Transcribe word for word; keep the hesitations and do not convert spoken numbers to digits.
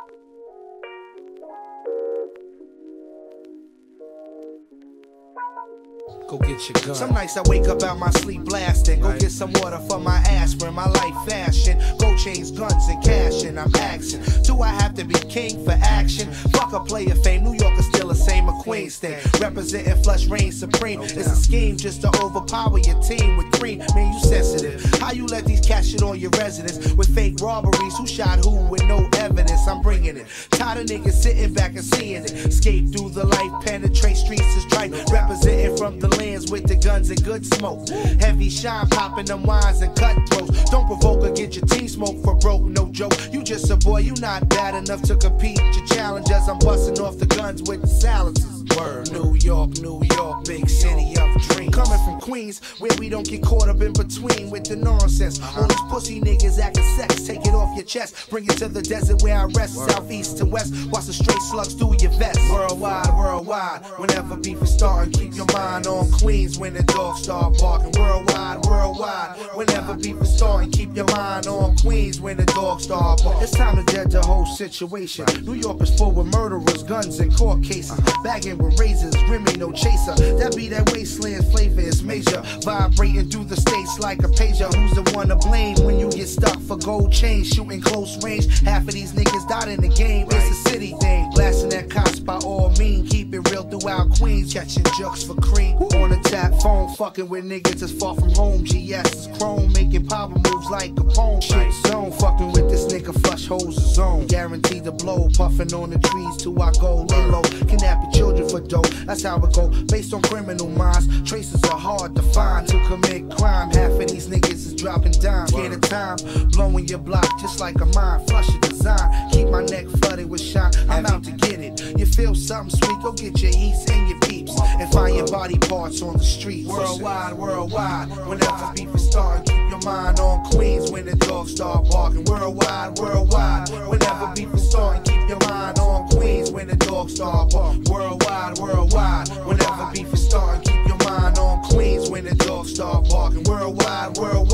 Go get your gun. Some nights I wake up out my sleep blasting. Go right. Get some water for my aspirin. My life fashion. Gold chains, guns, and cash. And I'm asking, do I have to be king for action? Fuck a player fame. New York is still the same a Queens thing. Representing flush reign supreme. It's a scheme just to overpower your team with cream. Man, you sensitive. How you let these cats shit on your residence with fake robberies? Who shot who with no evidence? I'm bringing it. Tired of niggas sitting back and seeing it. Escape through the life, penetrate streets is tripe. Representing from the lands with the guns and good smoke. Heavy shine popping them wines and cutthroats. Don't provoke or get your team smoked for broke, no joke. You just a boy, you not bad enough to compete. Your challenge as I'm busting off the guns with the silencers. Word. New York, New York, big city of dreams. Coming from Queens, where we don't get caught up in between with the nonsense. All these pussy niggas acting sex, take it off your chest. Bring it to the desert where I rest. Word. Southeast to west, watch the straight slugs through your vest. Worldwide, worldwide, whenever beef is starting, keep your mind on Queens when the dogs start barking. Worldwide, worldwide, whenever beef is starting, keep your mind on Queens when the dogs start barking. It's time to judge the whole situation. New York is full with murderers, guns, and court cases. Bagging with razors, Remy no chaser. That be that wasteland flavor is major. Vibrating through the states like a pager. Who's the one to blame when you get stuck for gold chains? Shooting close range. Half of these niggas died in the game. It's a city thing. Blasting that cops by all means. Keep it real throughout Queens. Catching jokes for cream. On the tap phone, fucking with niggas that's far from home. G S is chrome, making power moves like Capone. Shit zone, fucking with this nigga, flush holes the zone. Guaranteed to blow, puffing on the trees till I go lay low. Kidnapping children for dough, that's how it go. Based on criminal minds, traces are hard to find. To commit crime, half of these niggas is dropping dimes. Get a time, blowing your block just like a mine. Flush a design, keep my neck flooded with shine. I'm out to get it. You feel something sweet, go get your eats and your peeps. And find your body parts on the streets. Worldwide, worldwide, whenever beef is starting, keep your mind on Queens when the dogs start barking. Worldwide, worldwide, whenever beef is starting, keep your mind on Queens when the dogs start barking. Worldwide, worldwide, whenever beef is starting, keep your mind on Queens when the dogs start barking. Worldwide, worldwide.